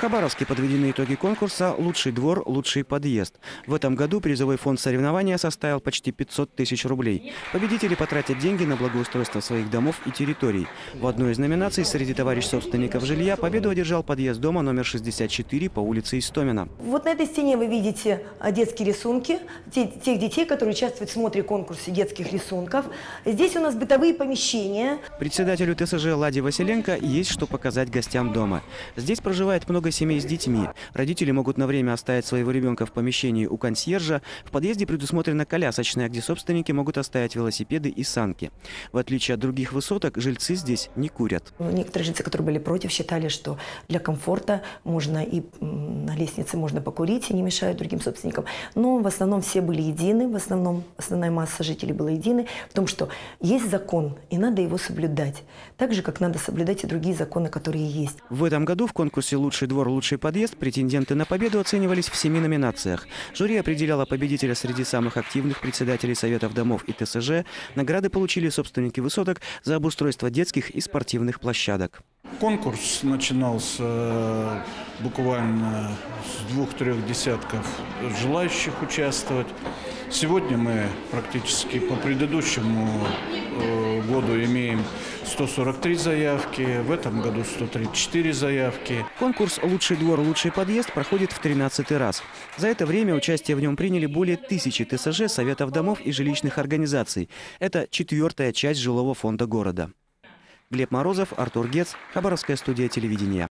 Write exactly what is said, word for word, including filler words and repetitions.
Хабаровске подведены итоги конкурса «Лучший двор, лучший подъезд». В этом году призовой фонд соревнования составил почти пятьсот тысяч рублей. Победители потратят деньги на благоустройство своих домов и территорий. В одной из номинаций среди товарищ собственников жилья победу одержал подъезд дома номер шестьдесят четыре по улице Истомина. Вот на этой стене вы видите детские рисунки тех детей, которые участвуют в смотре конкурса детских рисунков. Здесь у нас бытовые помещения. Председателю ТСЖ Ладе Василенко есть что показать гостям дома. Здесь проживает много семей с детьми. Родители могут на время оставить своего ребенка в помещении у консьержа. В подъезде предусмотрена колясочная, где собственники могут оставить велосипеды и санки. В отличие от других высоток, жильцы здесь не курят. Некоторые жильцы, которые были против, считали, что для комфорта можно и на лестнице можно покурить, и не мешают другим собственникам. Но в основном все были едины, в основном основная масса жителей была едины в том, что есть закон, и надо его соблюдать. Так же, как надо соблюдать и другие законы, которые есть. В этом году в конкурсе «Лучший двор, лучший подъезд» претенденты на победу оценивались в семи номинациях. Жюри определяло победителя среди самых активных председателей советов домов и ТСЖ. Награды получили собственники высоток за обустройство детских и спортивных площадок. Конкурс начинался буквально с двух-трех десятков желающих участвовать. Сегодня мы практически по предыдущему году имеем сто сорок три заявки, в этом году сто тридцать четыре заявки. Конкурс «Лучший двор, лучший подъезд» проходит в тринадцатый раз. За это время участие в нем приняли более тысячи ТСЖ, советов домов и жилищных организаций. Это четвертая часть жилого фонда города. Глеб Морозов, Артур Гец, Хабаровская студия телевидения.